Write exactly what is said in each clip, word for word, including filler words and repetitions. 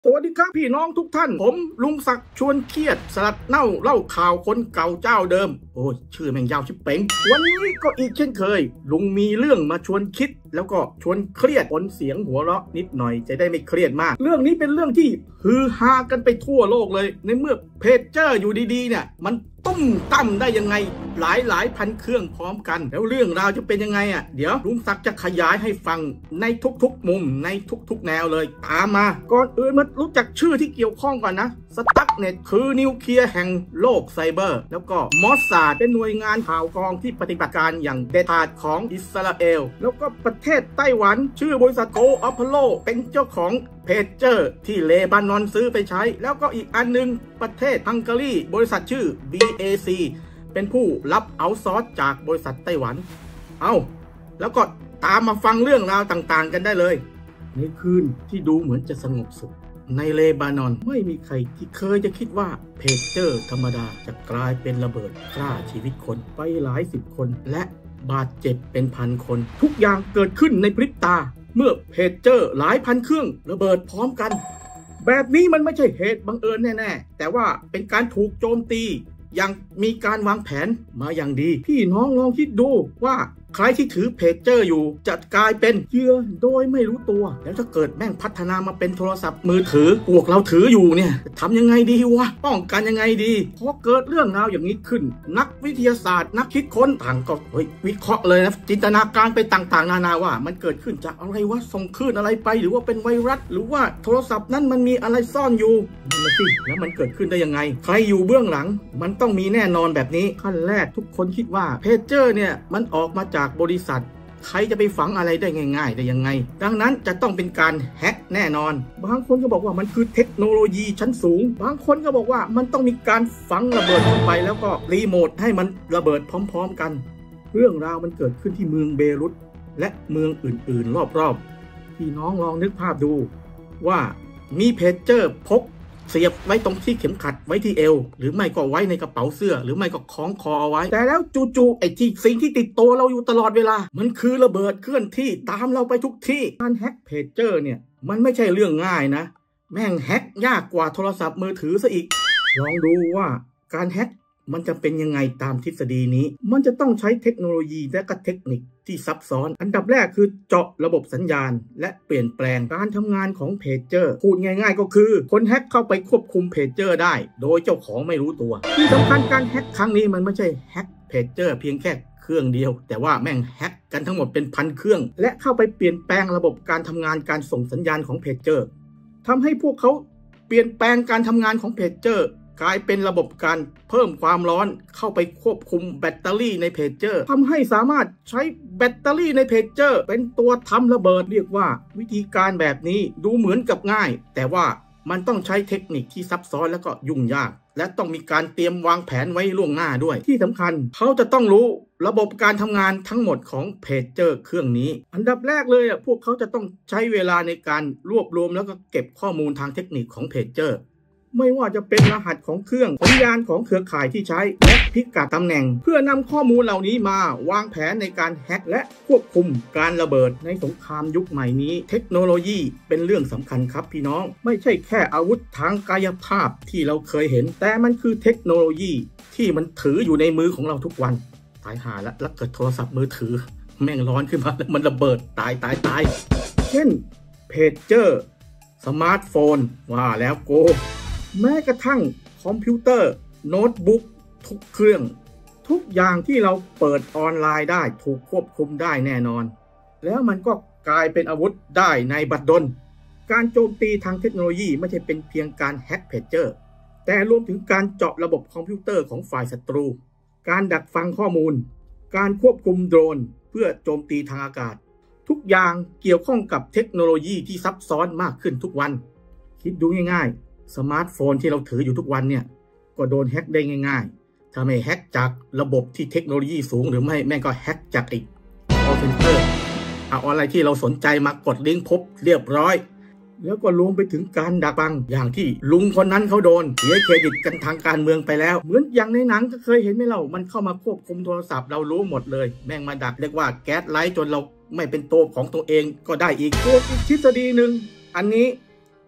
สวัสดีครับพี่น้องทุกท่านผมลุงศักดิ์ชวนเครียดสลัดเน่าเล่าข่าวคนเก่าเจ้าเดิมโอ้ยชื่อแม่งยาวชิบเป๋งวันนี้ก็อีกเช่นเคยลุงมีเรื่องมาชวนคิดแล้วก็ชวนเครียดปนเสียงหัวเราะนิดหน่อยจะได้ไม่เครียดมากเรื่องนี้เป็นเรื่องที่ฮือฮากันไปทั่วโลกเลยในเมื่อเพจเจอร์อยู่ดีๆเนี่ยมันตุ้มตั้มได้ยังไงหลายหลายพันเครื่องพร้อมกันแล้วเรื่องราวจะเป็นยังไงอ่ะเดี๋ยวลุงศักดิ์จะขยายให้ฟังในทุกๆมุมในทุกๆแนวเลยตามมาก่อนอื่นมารู้จักชื่อที่เกี่ยวข้องก่อนนะสตั๊กเน็ตคือนิวเคลียร์แห่งโลกไซเบอร์แล้วก็มอสซาดเป็นหน่วยงานข่าวกรองที่ปฏิบัติการอย่างเด็ดขาดของอิสราเอลแล้วก็ประเทศไต้หวันชื่อบริษัทโกอพอลโลเป็นเจ้าของเพจเจอร์ที่เลบานอนซื้อไปใช้แล้วก็อีกอันนึงประเทศฮังการีบริษัทชื่อ บี เอ ซี เป็นผู้รับเอาซอร์สจากบริษัทไต้หวันเอาแล้วก็ตามมาฟังเรื่องราวต่างๆกันได้เลยในคืนที่ดูเหมือนจะสงบสุขในเลบานอนไม่มีใครที่เคยจะคิดว่าเพจเจอร์ธรรมดาจะกลายเป็นระเบิดฆ่าชีวิตคนไปหลายสิบคนและบาดเจ็บเป็นพันคนทุกอย่างเกิดขึ้นในพริบตาเมื่อเพจเจอร์หลายพันเครื่องระเบิดพร้อมกันแบบนี้มันไม่ใช่เหตุบังเอิญแน่ๆแต่ว่าเป็นการถูกโจมตีอย่างมีการวางแผนมาอย่างดีพี่น้องลองคิดดูว่าใครที่ถือเพจเจอร์อยู่จะกลายเป็นเหยื่อโดยไม่รู้ตัวแล้วถ้าเกิดแม่งพัฒนามาเป็นโทรศัพท์มือถือพวกเราถืออยู่เนี่ยทำยังไงดีวะป้องกันยังไงดีพอเกิดเรื่องราวอย่างนี้ขึ้นนักวิทยาศาสตร์นักคิดค้นต่างก็เฮ้ยวิเคราะห์เลยนะจินตนาการไปต่างๆนานาว่ามันเกิดขึ้นจากอะไรวะส่งคลื่นอะไรไปหรือว่าเป็นไวรัสหรือว่าโทรศัพท์นั้นมันมีอะไรซ่อนอยู่นั่นสิแล้วมันเกิดขึ้นได้ยังไงใครอยู่เบื้องหลังมันต้องมีแน่นอนแบบนี้ขั้นแรกทุกคนคิดว่าเพจเจอร์เนี่ยมันออกมาจากบริษัทใครจะไปฝังอะไรได้ง่ายๆได้ยังไงดังนั้นจะต้องเป็นการแฮ็กแน่นอนบางคนก็บอกว่ามันคือเทคโนโลยีชั้นสูงบางคนก็บอกว่ามันต้องมีการฝังระเบิดลงไปแล้วก็รีโมทให้มันระเบิดพร้อมๆกันเรื่องราวมันเกิดขึ้นที่เมืองเบรุตและเมืองอื่นๆรอบๆพี่น้องลองนึกภาพดูว่ามีเพจเจอร์พกเสียบไว้ตรงที่เข็มขัดไว้ที่เอวหรือไม่ก็ไว้ในกระเป๋าเสื้อหรือไม่ก็คล้องคอเอาไว้แต่แล้วจู่ๆไอ้ที่สิ่งที่ติดตัวเราอยู่ตลอดเวลามันคือระเบิดเคลื่อนที่ตามเราไปทุกที่การแฮ็กเพจเจอร์เนี่ยมันไม่ใช่เรื่องง่ายนะแม่งแฮ็กยากกว่าโทรศัพท์มือถือซะอีกลองดูว่าการแฮ็กมันจะเป็นยังไงตามทฤษฎีนี้มันจะต้องใช้เทคโนโลยีและก็เทคนิคที่ซับซ้อนอันดับแรกคือเจาะระบบสัญญาณและเปลี่ยนแปลงการทำงานของเพจเจอร์พูดง่ายๆก็คือคนแฮ็กเข้าไปควบคุมเพจเจอร์ได้โดยเจ้าของไม่รู้ตัวที่สำคัญการแฮ็กครั้งนี้มันไม่ใช่แฮ็กเพจเจอร์เพียงแค่เครื่องเดียวแต่ว่าแม่งแฮ็กกันทั้งหมดเป็นพันเครื่องและเข้าไปเปลี่ยนแปลงระบบการทำงานการส่งสัญญาณของเพจเจอร์ทำให้พวกเขาเปลี่ยนแปลงการทำงานของเพจเจอร์กลายเป็นระบบการเพิ่มความร้อนเข้าไปควบคุมแบตเตอรี่ในเพจเจอร์ทำให้สามารถใช้แบตเตอรี่ในเพจเจอร์เป็นตัวทำระเบิดเรียกว่าวิธีการแบบนี้ดูเหมือนกับง่ายแต่ว่ามันต้องใช้เทคนิคที่ซับซ้อนแล้วก็ยุ่งยากและต้องมีการเตรียมวางแผนไว้ล่วงหน้าด้วยที่สำคัญเขาจะต้องรู้ระบบการทำงานทั้งหมดของเพจเจอร์เครื่องนี้อันดับแรกเลยอ่ะพวกเขาจะต้องใช้เวลาในการรวบรวมแล้วก็เก็บข้อมูลทางเทคนิคของเพจเจอร์ไม่ว่าจะเป็นรหัสของเครื่องสัญญาณของเครือข่ายที่ใช้และพิกัดตำแหน่งเพื่อนำข้อมูลเหล่านี้มาวางแผนในการแฮ็กและควบคุมการระเบิดในสงครามยุคใหม่นี้เทคโนโลยีเป็นเรื่องสำคัญครับพี่น้องไม่ใช่แค่อาวุธทางกายภาพที่เราเคยเห็นแต่มันคือเทคโนโลยีที่มันถืออยู่ในมือของเราทุกวันตายหาแล้วแล้วเกิดโทรศัพท์มือถือแม่งร้อนขึ้นมาแล้วมันระเบิดตายตายตายเช่นเพจเจอร์สมาร์ทโฟนว่าแล้วโกแม้กระทั่งคอมพิวเตอร์โน้ตบุ๊กทุกเครื่องทุกอย่างที่เราเปิดออนไลน์ได้ถูกควบคุมได้แน่นอนแล้วมันก็กลายเป็นอาวุธได้ในบัดดลการโจมตีทางเทคโนโลยีไม่ใช่เป็นเพียงการแฮ็กเพจเจอร์แต่รวมถึงการเจาะระบบคอมพิวเตอร์ของฝ่ายศัตรูการดักฟังข้อมูลการควบคุมโดรนเพื่อโจมตีทางอากาศทุกอย่างเกี่ยวข้องกับเทคโนโลยีที่ซับซ้อนมากขึ้นทุกวันคิดดูง่ายๆสมาร์ทโฟนที่เราถืออยู่ทุกวันเนี่ยก็โดนแฮ็กได้ง่ายๆถ้าไม่แฮ็กจากระบบที่เทคโนโลยีสูงหรือไม่แม่งก็แฮ็กจากอีกคอลเซ็นเตอร์เอาอะไรที่เราสนใจมากดลิงก์พบเรียบร้อยแล้วก็รวมไปถึงการดักฟังอย่างที่ลุงคนนั้นเขาโดนเสียเครดิตกันทางการเมืองไปแล้วเหมือนอย่างในหนังก็เคยเห็นไหมเรามันเข้ามาควบคุมโทรศัพท์เรารู้หมดเลยแม่งมาดักเรียกว่าแก๊สไลท์จนเราไม่เป็นตัวของตัวเองก็ได้อีกตัวอีกทฤษฎีหนึ่งอันนี้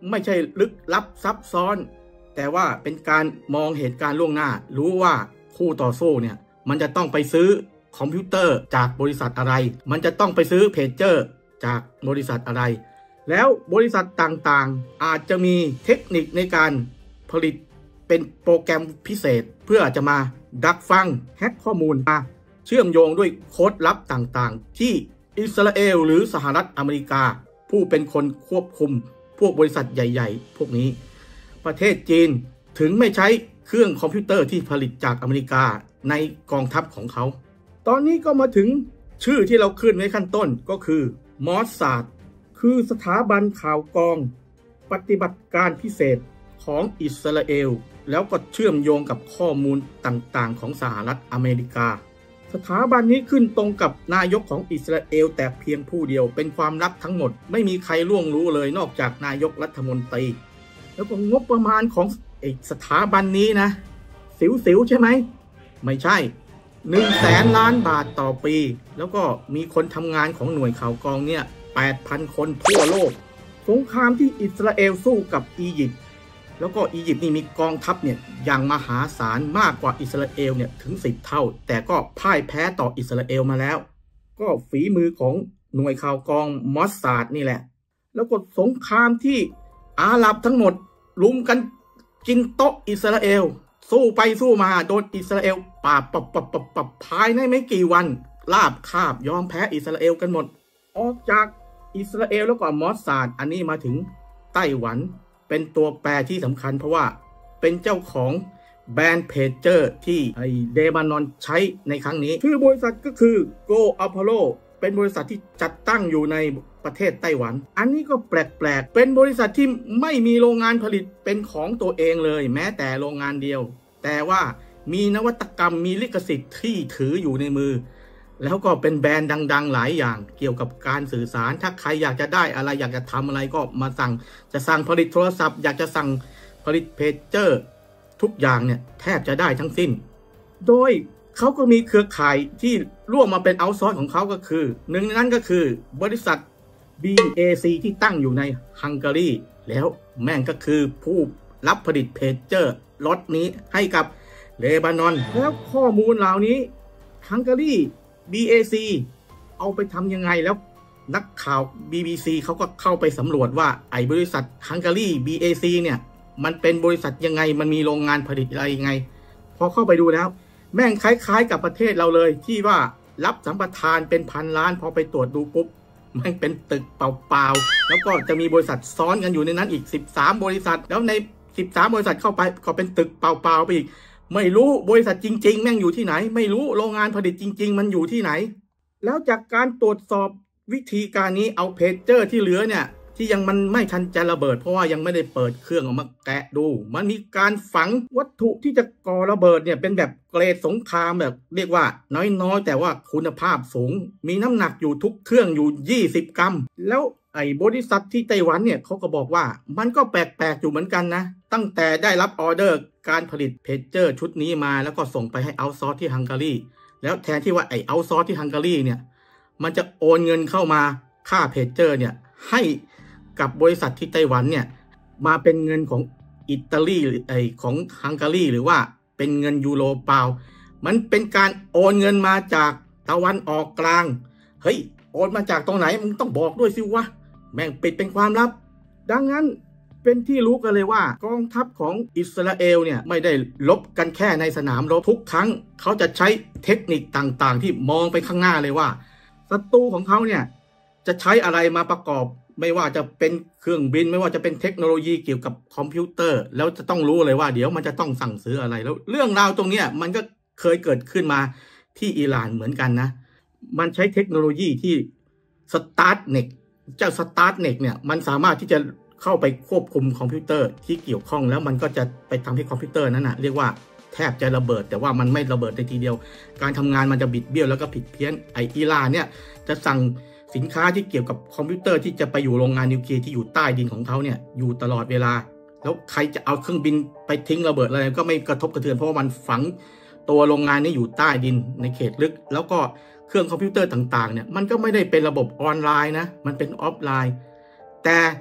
ไม่ใช่ลึกลับซับซ้อนแต่ว่าเป็นการมองเหตุการณ์ล่วงหน้ารู้ว่าคู่ต่อสู้เนี่ยมันจะต้องไปซื้อคอมพิวเตอร์จากบริษัทอะไรมันจะต้องไปซื้อเพจเจอร์จากบริษัทอะไรแล้วบริษัทต่างๆอาจจะมีเทคนิคในการผลิตเป็นโปรแกรมพิเศษเพื่อจะมาดักฟังแฮ็กข้อมูลมาเชื่อมโยงด้วยโค้ดลับต่างๆที่อิสราเอลหรือสหรัฐอเมริกาผู้เป็นคนควบคุมพวกบริษัทใหญ่ๆพวกนี้ประเทศจีนถึงไม่ใช้เครื่องคอมพิวเตอร์ที่ผลิตจากอเมริกาในกองทัพของเขาตอนนี้ก็มาถึงชื่อที่เราขึ้นไว้ขั้นต้นก็คือมอสซาดคือสถาบันข่าวกรองปฏิบัติการพิเศษของอิสราเอลแล้วก็เชื่อมโยงกับข้อมูลต่างๆของสหรัฐอเมริกาสถาบันนี้ขึ้นตรงกับนายกของอิสราเอลแต่เพียงผู้เดียวเป็นความลับทั้งหมดไม่มีใครล่วงรู้เลยนอกจากนายกรัฐมนตรีแล้วก็งบประมาณของสถาบันนี้นะสิวๆใช่ไหมไม่ใช่หนึ่งแสนล้านบาทต่อปีแล้วก็มีคนทำงานของหน่วยข่าวกรองเนี่ย แปดพัน คนทั่วโลกสงครามที่อิสราเอลสู้กับอียิปต์แล้วก็อียิปต์นี่มีกองทัพเนี่ยอย่างมหาศาลมากกว่าอิสราเอลเนี่ยถึงสิบเท่าแต่ก็พ่ายแพ้ต่ออิสราเอลมาแล้วก็ฝีมือของหน่วยข่าวกรองมอสซาดนี่แหละแล้วก็สงครามที่อาหรับทั้งหมดลุมกันกินโต๊ะอิสราเอลสู้ไปสู้มาโดนอิสราเอลปราบปับปับปับปับภายในไม่กี่วันลาบคาบยอมแพ้อิสราเอลกันหมดออกจากอิสราเอลแล้วก็มอสซาดอันนี้มาถึงไต้หวันเป็นตัวแปรที่สำคัญเพราะว่าเป็นเจ้าของแบรนด์เพจเจอร์ที่ไอเลบานอนใช้ในครั้งนี้ชื่อบริษัทก็คือ Go Apollo เป็นบริษัทที่จัดตั้งอยู่ในประเทศไต้หวันอันนี้ก็แปลกๆเป็นบริษัทที่ไม่มีโรงงานผลิตเป็นของตัวเองเลยแม้แต่โรงงานเดียวแต่ว่ามีนวัตกรรมมีลิขสิทธิ์ที่ถืออยู่ในมือแล้วก็เป็นแบรนด์ดังๆหลายอย่างเกี่ยวกับการสื่อสารถ้าใครอยากจะได้อะไรอยากจะทำอะไรก็มาสั่งจะสั่งผลิตโทรศัพท์อยากจะสั่งผลิตเพจเจอร์ทุกอย่างเนี่ยแทบจะได้ทั้งสิ้นโดยเขาก็มีเครือข่ายที่ร่วมมาเป็นเอาท์ซอร์สของเขาก็คือหนึ่งในนั้นก็คือบริษัท บี เอ ซี ที่ตั้งอยู่ในฮังการีแล้วแม่งก็คือผู้รับผลิตเพจเจอร์ล็อตนี้ให้กับเลบานอนแล้วข้อมูลเหล่านี้ฮังการี บี เอ ซี เอาไปทำยังไงแล้วนักข่าว บี บี ซี เขาก็เข้าไปสำรวจว่าไอ้บริษัทฮังการี บี เอ ซี เนี่ยมันเป็นบริษัทยังไงมันมีโรงงานผลิตอะไรยังไงพอเข้าไปดูแล้วแม่งคล้ายๆกับประเทศเราเลยที่ว่ารับสัมปทานเป็นพันล้านพอไปตรวจดูปุ๊บแม่งเป็นตึกเปล่าๆแล้วก็จะมีบริษัทซ้อนกันอยู่ในนั้นอีกสิบสามบริษัทแล้วในสิบสามบริษัทเข้าไปก็เป็นตึกเปล่าๆไปอีกไม่รู้บริษัทจริงๆแม่งอยู่ที่ไหนไม่รู้โรงงานผลิตจริงๆมันอยู่ที่ไหนแล้วจากการตรวจสอบวิธีการนี้เอาเพจเจอร์ที่เหลือเนี่ยที่ยังมันไม่ทันจะระเบิดเพราะว่ายังไม่ได้เปิดเครื่องออกมาแกะดูมันมีการฝังวัตถุที่จะก่อระเบิดเนี่ยเป็นแบบเกรดสงครามแบบเรียกว่าน้อยๆแต่ว่าคุณภาพสูงมีน้ำหนักอยู่ทุกเครื่องอยู่ยี่สิบกรัมแล้วไอ้บริษัทที่ไต้หวันเนี่ยเขาก็บอกว่ามันก็แปลกๆอยู่เหมือนกันนะตั้งแต่ได้รับออเดอร์การผลิตเพจเจอร์ชุดนี้มาแล้วก็ส่งไปให้เอาท์ซอร์สที่ฮังการีแล้วแทนที่ว่าไอ้เอาท์ซอร์สที่ฮังการีเนี่ยมันจะโอนเงินเข้ามาค่าเพจเจอร์เนี่ยให้กับบริษัทที่ไต้หวันเนี่ยมาเป็นเงินของอิตาลีหรือไอของฮังการีหรือว่าเป็นเงินยูโรเปล่ามันเป็นการโอนเงินมาจากตะวันออกกลางเฮ้ยโอนมาจากตรงไหนมึงต้องบอกด้วยสิวะแม่งปิดเป็นความลับดังนั้นเป็นที่รู้กันเลยว่ากองทัพของอิสราเอลเนี่ยไม่ได้ลบกันแค่ในสนามรบทุกครั้งเขาจะใช้เทคนิคต่างๆที่มองไปข้างหน้าเลยว่าศัตรูของเขาเนี่ยจะใช้อะไรมาประกอบไม่ว่าจะเป็นเครื่องบินไม่ว่าจะเป็นเทคโนโลยีเกี่ยวกับคอมพิวเตอร์แล้วจะต้องรู้เลยว่าเดี๋ยวมันจะต้องสั่งซื้ออะไรแล้วเรื่องราวตรงนี้มันก็เคยเกิดขึ้นมาที่อิหร่านเหมือนกันนะมันใช้เทคโนโลยีที่สตาร์ทเน็กเจ้าสตาร์ทเน็กเนี่ยมันสามารถที่จะเข้าไปควบคุมคอมพิวเตอร์ที่เกี่ยวข้องแล้วมันก็จะไปทำให้คอมพิวเตอร์นั้นนะเรียกว่าแทบจะระเบิดแต่ว่ามันไม่ระเบิดในทีเดียวการทำงานมันจะบิดเบี้ยวแล้วก็ผิดเพี้ยนไออิหร่านเนี่ยจะสั่งสินค้าที่เกี่ยวกับคอมพิวเตอร์ที่จะไปอยู่โรงงานนิวเคลียร์ที่อยู่ใต้ดินของเขาเนี่ยอยู่ตลอดเวลาแล้วใครจะเอาเครื่องบินไปทิ้งระเบิดอะไรก็ไม่กระทบกระเทือนเพราะว่ามันฝังตัวโรงงานนี้อยู่ใต้ดินในเขตลึกแล้วก็เครื่องคอมพิวเตอร์ต่างๆเนี่ยมันก็ไม่ได้เป็นระบบออนไลน์นะมันเป็นออฟไลน์แต่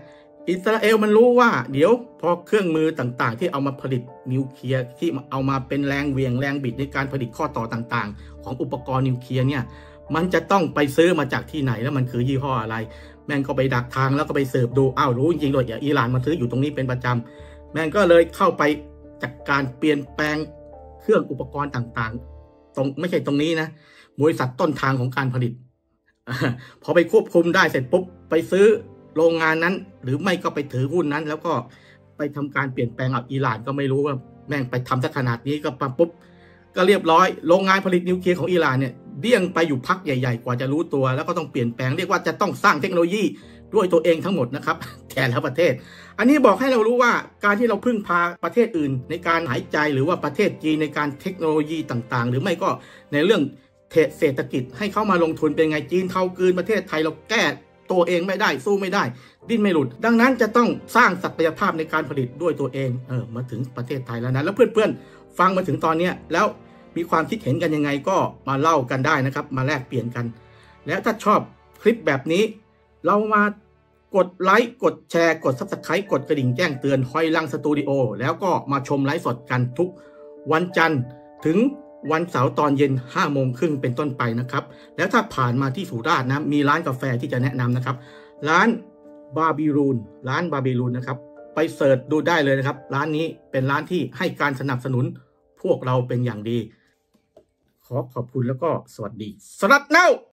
อิสราเอลมันรู้ว่าเดี๋ยวพอเครื่องมือต่างๆที่เอามาผลิตนิวเคลียร์ที่เอามาเป็นแรงเหวี่ยงแรงบิดในการผลิตข้อต่อต่างๆของอุปกรณ์นิวเคลียร์เนี่ยมันจะต้องไปซื้อมาจากที่ไหนแล้วมันคือยี่ห้ออะไรแม่งก็ไปดักทางแล้วก็ไปสืบดูอ้าวรู้จริงๆเลยอิหร่านมาซื้ออยู่ตรงนี้เป็นประจำแม่งก็เลยเข้าไปจัดการเปลี่ยนแปลงเครื่องอุปกรณ์ต่างๆตรงไม่ใช่ตรงนี้นะบริษัทต้นทางของการผลิตพอไปควบคุมได้เสร็จปุ๊บไปซื้อโรงงานนั้นหรือไม่ก็ไปถือหุ้นนั้นแล้วก็ไปทำการเปลี่ยนแปลงเอาอิหร่านก็ไม่รู้ว่าแม่งไปทำสักขนาดนี้ก็ปั๊บปุ๊บก็เรียบร้อยโรงงานผลิตนิวเคลียร์ของอิหร่านเนี่ยเดี่ยงไปอยู่พักใหญ่ๆกว่าจะรู้ตัวแล้วก็ต้องเปลี่ยนแปลงเรียกว่าจะต้องสร้างเทคโนโลยีด้วยตัวเองทั้งหมดนะครับแต่ละประเทศอันนี้บอกให้เรารู้ว่าการที่เราพึ่งพาประเทศอื่นในการหายใจหรือว่าประเทศจีนในการเทคโนโลยีต่างๆหรือไม่ก็ในเรื่องเศรษฐกิจให้เข้ามาลงทุนเป็นไงจีนเท่ากืนประเทศไทยเราแก้ตัวเองไม่ได้สู้ไม่ได้ดิ้นไม่หลุดดังนั้นจะต้องสร้างศักยภาพในการผลิตด้วยตัวเองเออมาถึงประเทศไทยแล้วนะแล้วเพื่อนๆฟังมาถึงตอนนี้แล้วมีความคิดเห็นกันยังไงก็มาเล่ากันได้นะครับมาแลกเปลี่ยนกันแล้วถ้าชอบคลิปแบบนี้เรามากดไลค์กดแชร์กด ซับสไครบ์ กดกระดิ่งแจ้งเตือนหอยลังสตูดิโอแล้วก็มาชมไลฟ์สดกันทุกวันจันทร์ถึงวันเสาร์ตอนเย็นห้าโมงครึ่งเป็นต้นไปนะครับแล้วถ้าผ่านมาที่สุราษฎร์นะมีร้านกาแฟที่จะแนะนำนะครับร้านบาบิลูนร้านบาบิลูนนะครับไปเสิร์ชดูได้เลยนะครับร้านนี้เป็นร้านที่ให้การสนับสนุนพวกเราเป็นอย่างดีขอขอบคุณแล้วก็สวัสดีสลัดเน่า